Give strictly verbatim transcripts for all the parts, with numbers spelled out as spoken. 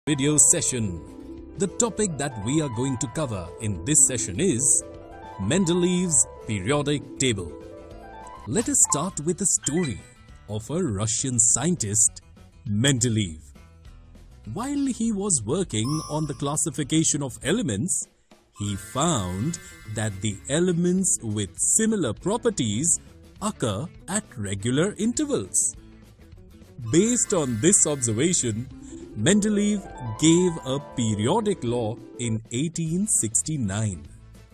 Video session. The topic that we are going to cover in this session is Mendeleev's periodic table. Let us start with a story of a Russian scientist, Mendeleev. While he was working on the classification of elements, he found that the elements with similar properties occur at regular intervals. Based on this observation, Mendeleev gave a periodic law in eighteen sixty-nine.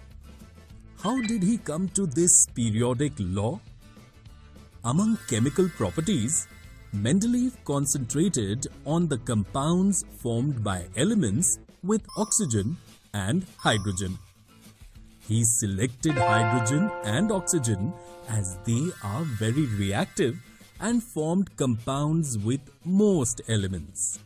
How did he come to this periodic law? Among chemical properties, Mendeleev concentrated on the compounds formed by elements with oxygen and hydrogen. He selected hydrogen and oxygen as they are very reactive and formed compounds with most elements.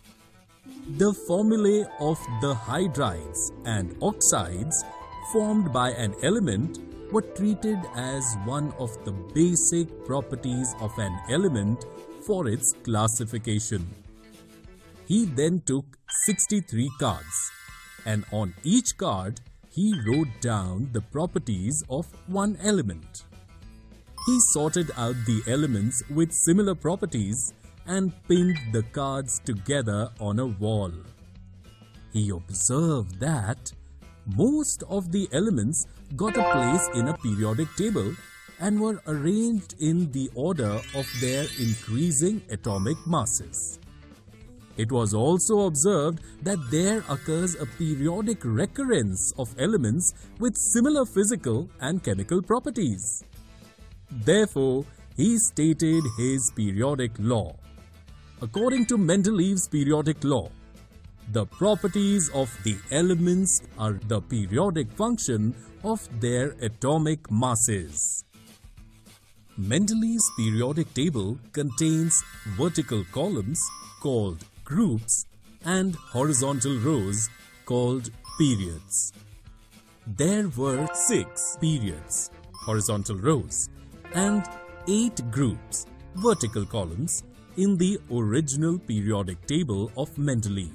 The formulae of the hydrides and oxides formed by an element were treated as one of the basic properties of an element for its classification. He then took sixty-three cards, and on each card he wrote down the properties of one element. He sorted out the elements with similar properties and pinned the cards together on a wall. He observed that most of the elements got a place in a periodic table and were arranged in the order of their increasing atomic masses. It was also observed that there occurs a periodic recurrence of elements with similar physical and chemical properties. Therefore, he stated his periodic law. According to Mendeleev's periodic law, the properties of the elements are the periodic function of their atomic masses. Mendeleev's periodic table contains vertical columns called groups and horizontal rows called periods. There were six periods, horizontal rows, and eight groups, vertical columns, in the original periodic table of Mendeleev.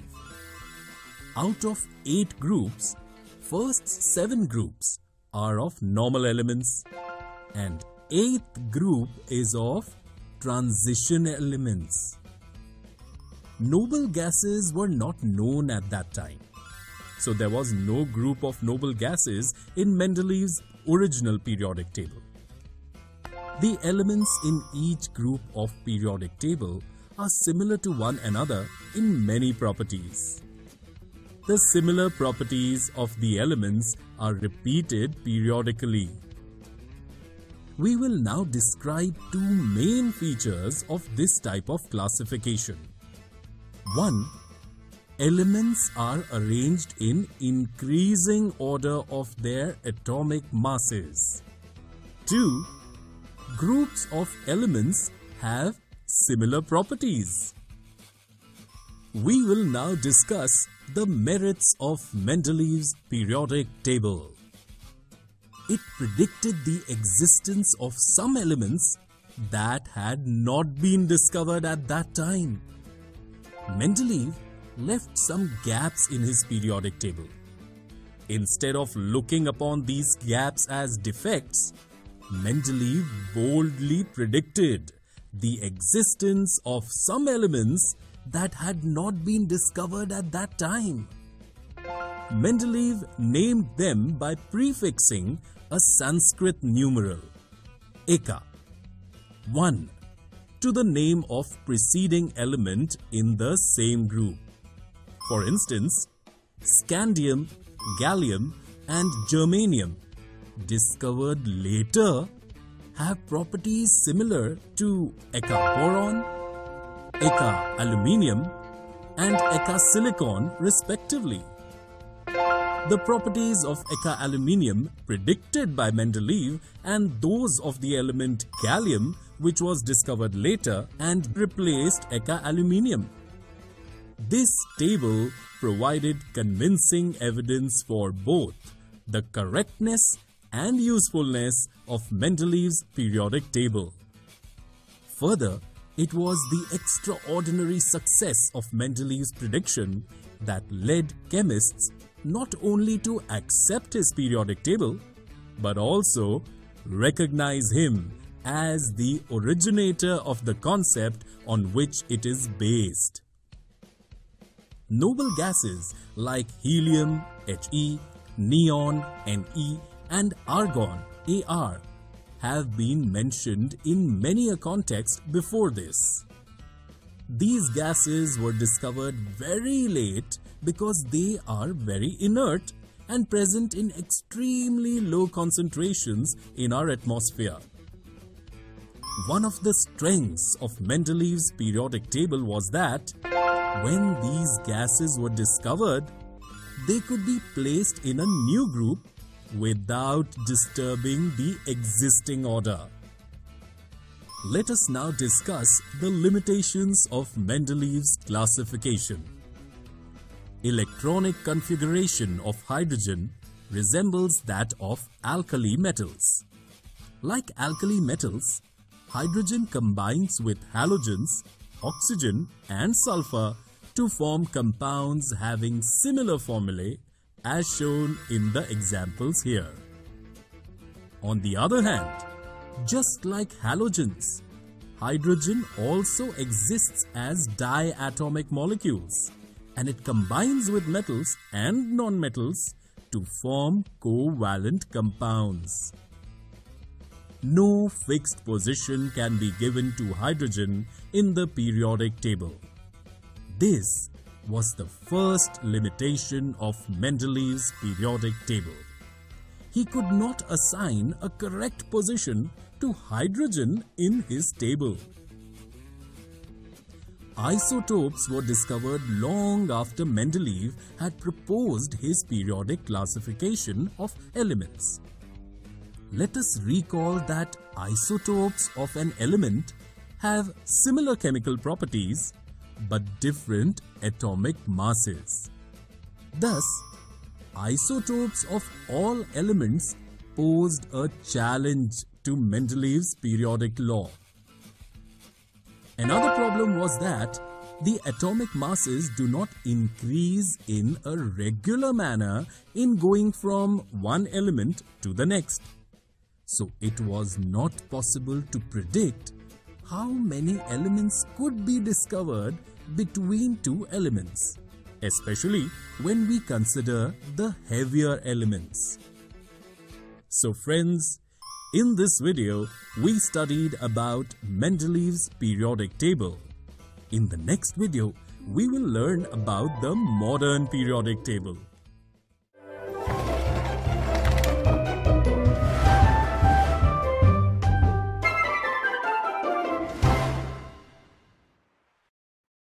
Out of eight groups, first seven groups are of normal elements and eighth group is of transition elements. Noble gases were not known at that time, so there was no group of noble gases in Mendeleev's original periodic table. The elements in each group of periodic table are similar to one another in many properties. The similar properties of the elements are repeated periodically. We will now describe two main features of this type of classification. one. Elements are arranged in increasing order of their atomic masses. two. Groups of elements have similar properties. We will now discuss the merits of Mendeleev's periodic table. It predicted the existence of some elements that had not been discovered at that time. Mendeleev left some gaps in his periodic table. Instead of looking upon these gaps as defects, Mendeleev boldly predicted the existence of some elements that had not been discovered at that time. Mendeleev named them by prefixing a Sanskrit numeral, Eka, one, to the name of preceding element in the same group. For instance, scandium, gallium, and germanium, discovered later, have properties similar to Eka boron, Eka aluminium, and Eka silicon respectively. The properties of Eka aluminium predicted by Mendeleev and those of the element gallium, which was discovered later and replaced Eka aluminium. This table provided convincing evidence for both the correctness and usefulness of Mendeleev's periodic table. Further, It was the extraordinary success of Mendeleev's prediction that led chemists not only to accept his periodic table, but also recognize him as the originator of the concept on which it is based. Noble gases like helium, He, neon, Ne, and argon, Ar, have been mentioned in many a context before this. These gases were discovered very late because they are very inert and present in extremely low concentrations in our atmosphere. One of the strengths of Mendeleev's periodic table was that when these gases were discovered, they could be placed in a new group without disturbing the existing order. Let us now discuss the limitations of Mendeleev's classification. Electronic configuration of hydrogen resembles that of alkali metals. Like alkali metals, hydrogen combines with halogens, oxygen, and sulfur to form compounds having similar formulae as shown in the examples here. On the other hand, just like halogens, hydrogen also exists as diatomic molecules, and it combines with metals and non-metals to form covalent compounds. No fixed position can be given to hydrogen in the periodic table. This was the first limitation of Mendeleev's periodic table. He could not assign a correct position to hydrogen in his table. Isotopes were discovered long after Mendeleev had proposed his periodic classification of elements. Let us recall that isotopes of an element have similar chemical properties but different atomic masses. Thus, isotopes of all elements posed a challenge to Mendeleev's periodic law. Another problem was that the atomic masses do not increase in a regular manner in going from one element to the next. So it was not possible to predict how many elements could be discovered between two elements, especially when we consider the heavier elements. So friends, in this video, we studied about Mendeleev's periodic table. In the next video, we will learn about the modern periodic table.